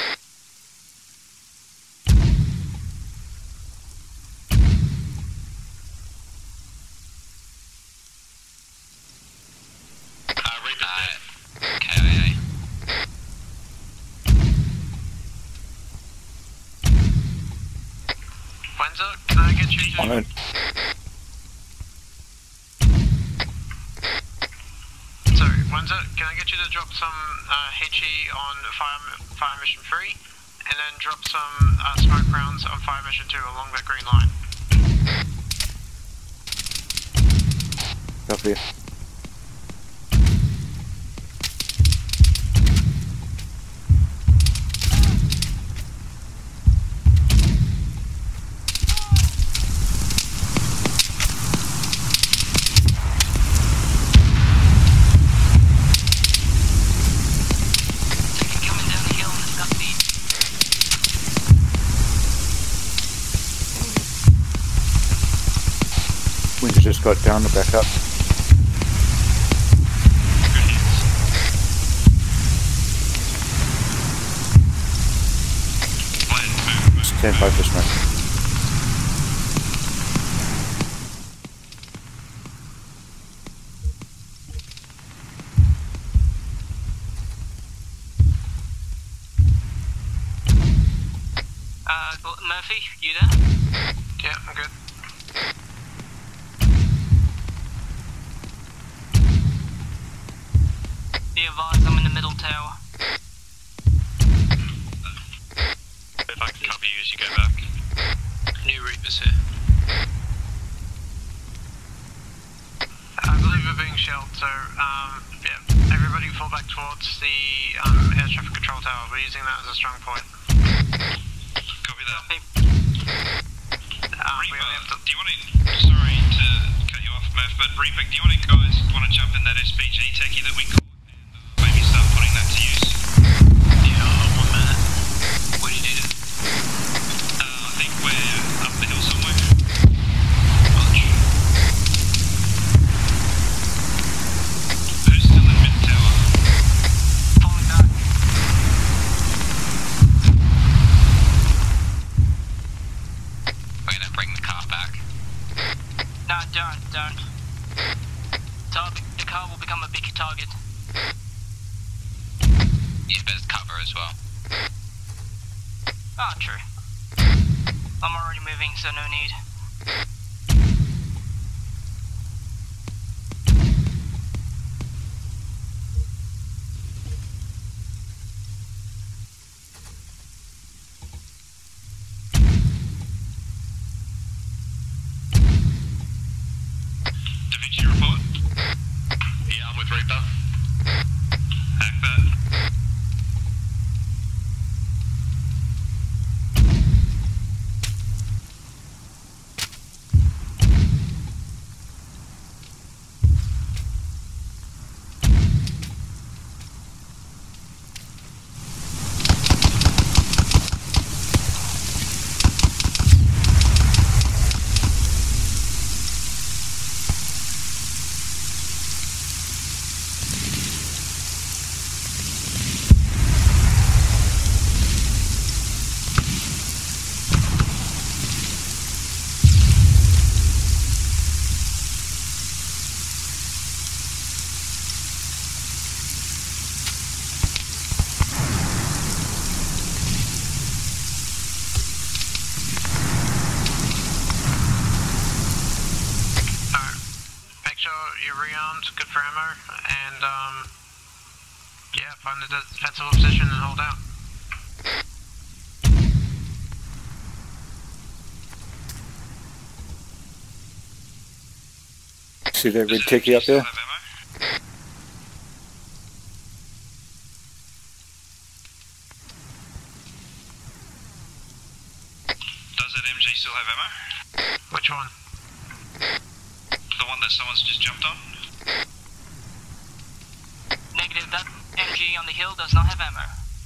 Uh, Reaper's Uh, dead. K I A. Wenzel, can I get you to... On it. Sorry, Wenzel, can I get you to drop some uh, H E on fire, fire mission three, and then drop some uh, smoke rounds on fire mission two along that green line? Copy. Coming down the hill in the southeast. Winter just got down to back up. Good hits. Blend, move, move. Stand by for smoke. Uh, Murphy, you there? Yeah, I'm good. Be advised, I'm in the middle tower. If I can cover you as you go back. New Reapers here. I believe we're being shelled, so um, yeah, everybody fall back towards the um, air traffic control tower. We're using that as a strong point. Copy that. Copy. Um, we Reaper, only have to... do you want to... Sorry to cut you off, Murph, but Reaper, do you want to guys want to jump in that S P G techie that we caught and uh, maybe start putting that to use? Yeah, one minute. Where do you need it? Uh, I think we're up the hill somewhere. Roger. Who's still in mid tower? Falling back. We're gonna bring the car back. No, don't, don't. Tar- the car will become a bigger target. Use best cover as well. Ah, true. I'm already moving, so no need. Da Vinci report. Yeah, I'm with Reaper. Hack that. Alright, make sure you're rearmed, good for ammo, and um, yeah, find a defensible position and hold out. See that Does red that ticky M G up still there? have ammo? Does that M G still have ammo? Which one? The one that someone's just jumped on? Negative, that M G on the hill does not have ammo.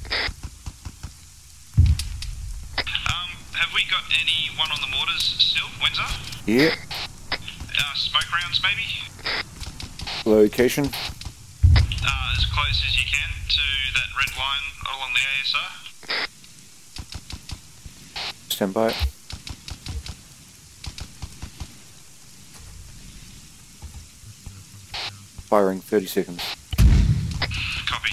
Um, have we got anyone on the mortars still, Windsor? Yeah. Uh, smoke rounds maybe? Location. Uh, as close as you can to that red line along the A S R? Stand by. Firing thirty seconds. Copy.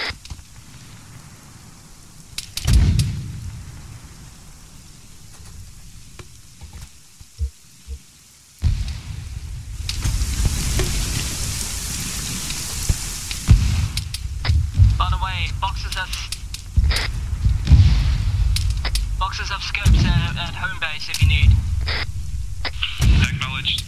By the way, boxes have boxes have scopes at, at home base if you need. Acknowledged.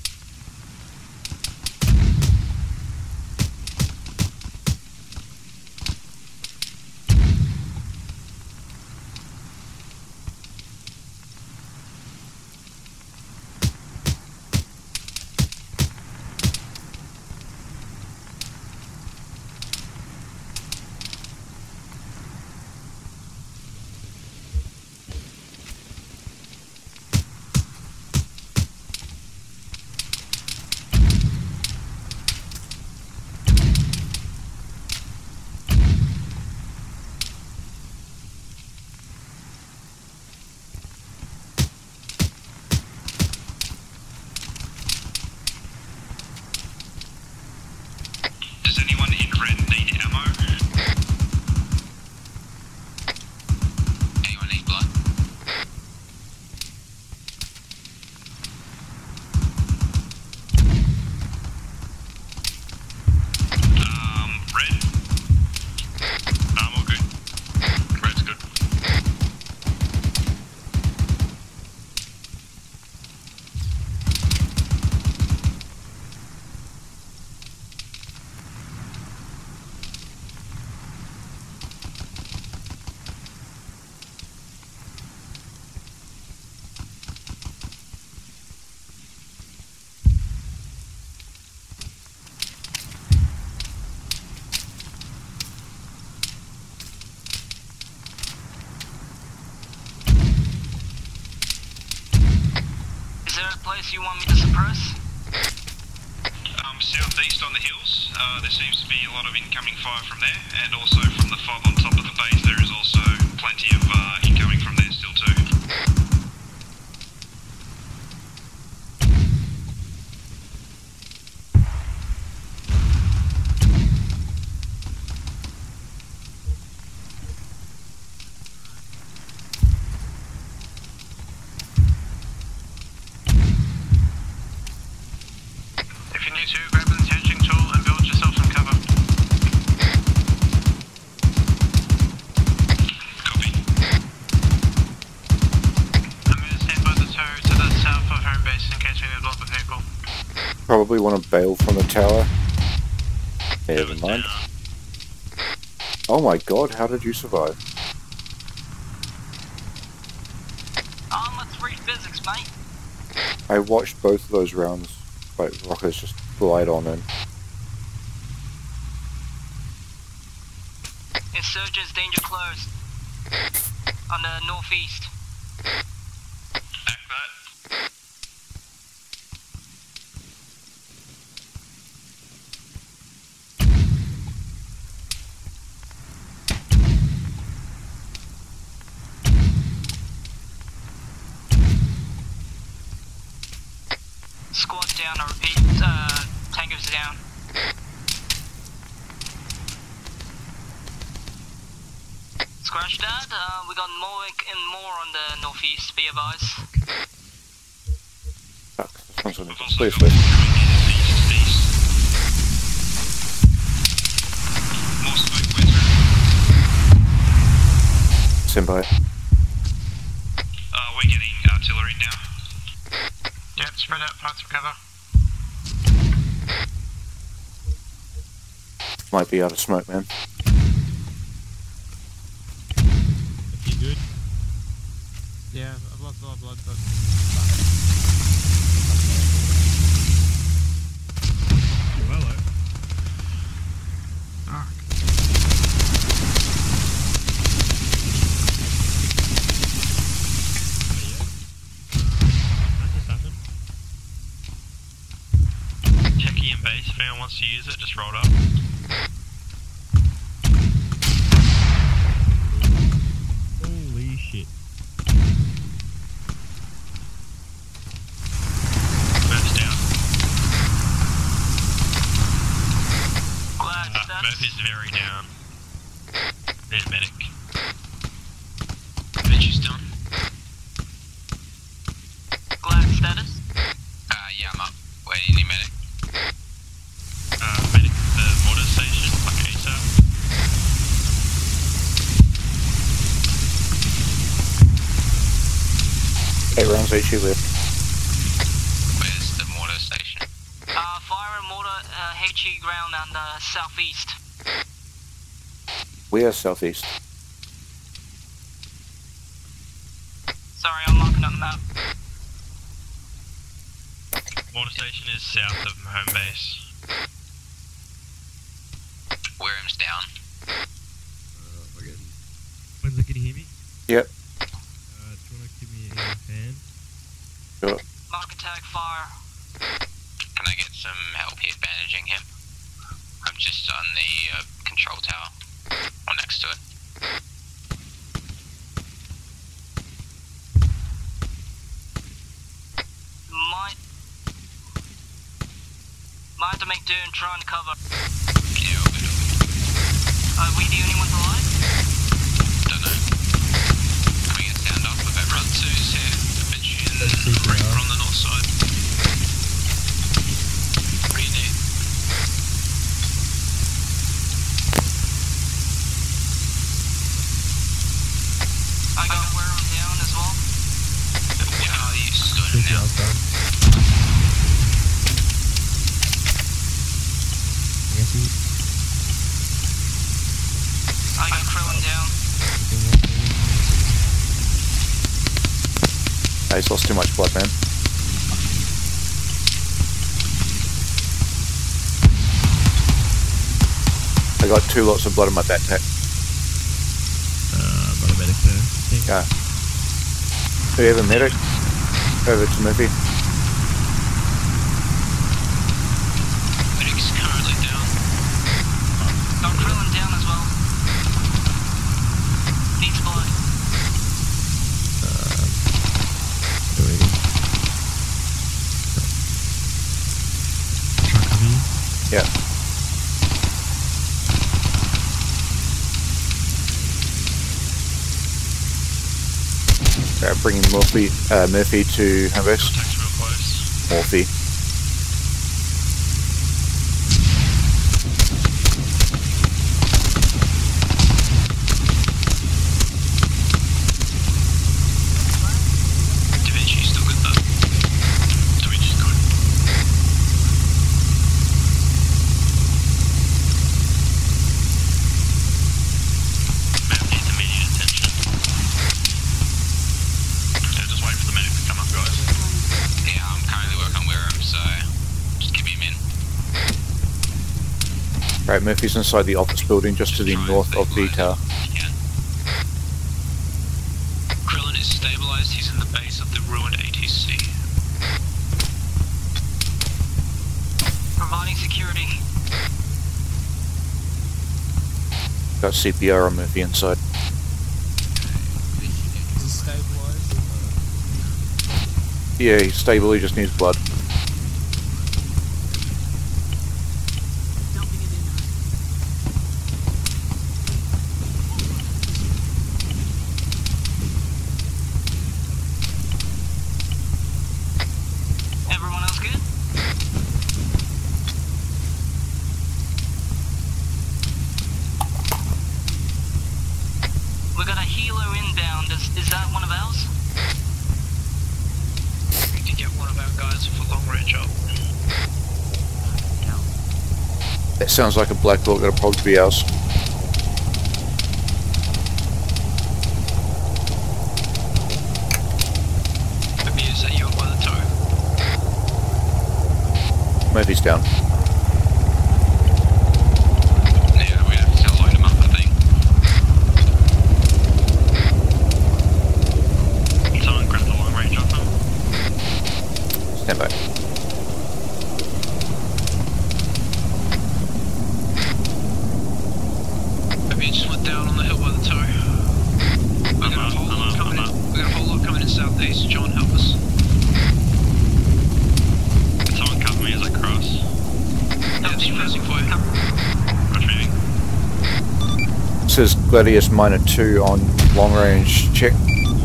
Does anyone in red need ammo? Anyone need blood? Um, red? No, I'm all good. Red's good. Is there a place you want me to suppress? Um, southeast on the hills, uh, there seems to be a lot of incoming fire from there, and also from the fob on top of the base there is also plenty of uh, incoming from there still too. If you need to, grab an entrenching tool and build yourself some cover. Copy. I'm going to stand by the tow to the south of home base in case we need to block the vehicle. Probably want to bail from the tower. Never mind. Oh my god, how did you survive? Arma three physics, mate. I watched both of those rounds. Like, rockets just glide on in. Insurgents danger close. On the northeast. Act that. Squad down, I repeat. Uh, tankers down. Scratch that. Uh, we got more and more on the northeast. Be advised. Fuck, this one's gonna We've go also sleep got with. coming in east, east. More smoke, Windsor. Stand by. Uh, we're getting artillery now. Yep, spread out, parts of cover. Might be out of smoke, man. You good? Yeah, I've lost a lot of blood, but... Oh, hello. Fuck. Oh, yeah. That just happened. Checky in base, if anyone wants to use it, just roll it up. Holy shit. Murph's down. Glad Uh, status. Murphy's very down. Need a medic. Benji's done. Glad status. Uh, yeah, I'm up. Where do you need medic? Uh, medic at the mortar station, like ASAP. Eight rounds each left. Where's the mortar station? Uh, fire and mortar, uh, H E ground and uh, southeast. We are southeast. Sorry, I'm marking on the map. Mortar station is south of home base. Wareham's down. Uh, we're getting... Wednesday, can you hear me? Yep. Uh, do you want to give me a hand? Sure. Mark attack fire. Can I get some help here bandaging him? I'm just on the uh, control tower. Or next to it. Might... Might have to make do and try and cover. Yeah, all good, all good. Are we the only ones alive? Don't know. Can we get sound off with everyone? Front two's here. Benji and Let's see if we Reaper are. on the north side. Pretty neat. I got Wareham down as well. Yeah, you just got him Good now. job, done. I guess he... I got Krillin down. Oh, he's lost too much blood, man. I got two lots of blood in my backpack. Uh, got a medic there, I think. Yeah. Do you have a medic? Over to Murphy. Medic's currently down. Got Krillin down as well. Needs blood. Uh, do anything. Try cover you. Yeah. Alright, bringing Murphy, uh, Murphy to home base. Contact's real close. Morphy. Da Vinci's still good though. Da Vinci's good. Map needs immediate attention. So just wait for the medic to come up, guys. Yeah, I'm currently working on Wareham, so just keep him in. Right, Murphy's inside the office building just to the Try and north of the stabilise tower. if you can. Krillin is stabilized. He's in the base of the ruined A T C. Providing security. Got C P R on Murphy inside. Is he stabilized? Yeah, he's stable, he just needs blood. Dumping it in. Everyone else good? We got a helo inbound. Is, is that one of ours? We need to get one of our guys for That sounds like a black book, that'll probably be ours. Maybe is that you up by the toe? Murphy's down. Yeah, we have to line him up, I think. Someone grab the long range off him. Stand by. Maybe you just went down on the hill by the toe. We got a whole lot coming in. We got a whole lot coming in southeast. John, help us. Can someone cover me as I cross? Yeah, just passing for you. Rush moving. It says Gladius minor two on long range check.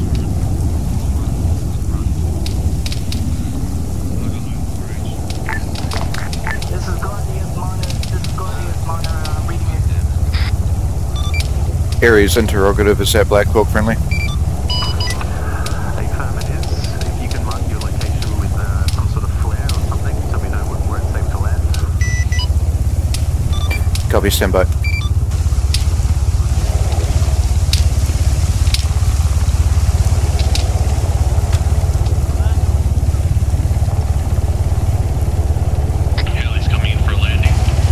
This is Gladius Minor. This is Gladius Minor. I'm reading it. Aries interrogative, is that black book friendly? Affirmative. If you can mark your location with uh, some sort of flare or something, so we know where where it's safe to land. Copy, stand by. Heli's coming in for a landing.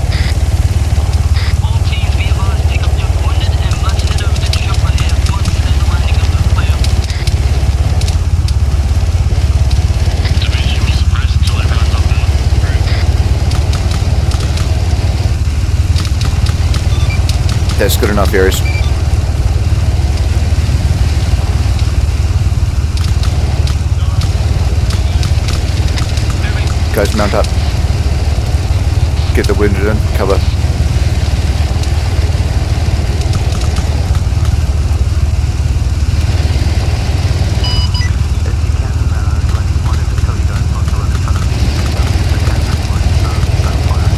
All teams be advised, pick up your wounded and let's head over to Chopper Air once the landing of the player. Division will suppress until everyone's on board. That's good enough, Aries. Guys, mount up. Get the wounded in, cover. If you can, uh, like, one of the tell you guys not to run in front of me. Uh, use the captain one, so don't fire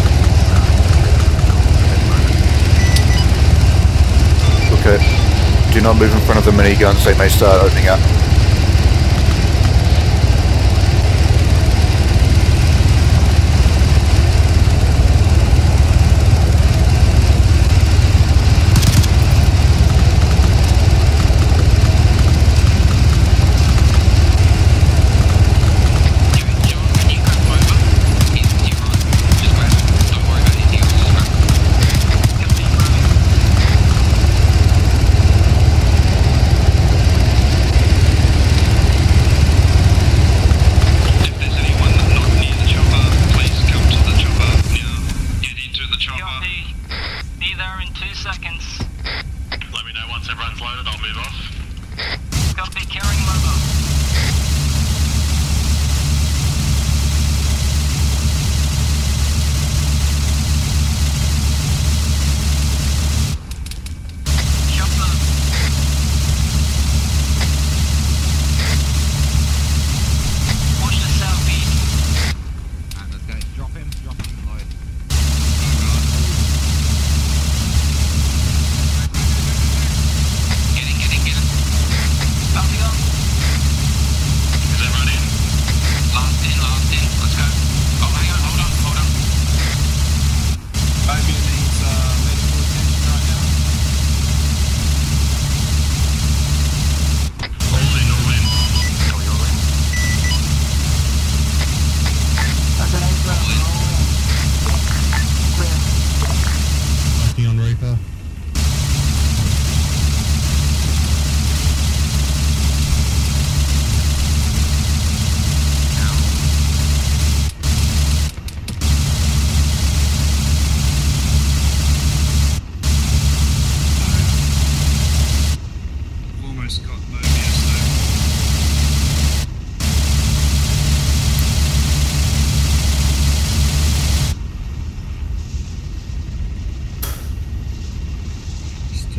things. Uh, Okay. Do not move in front of the miniguns, they may start opening up.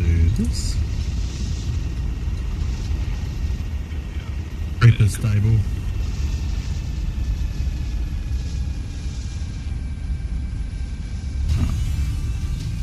Reaper stable.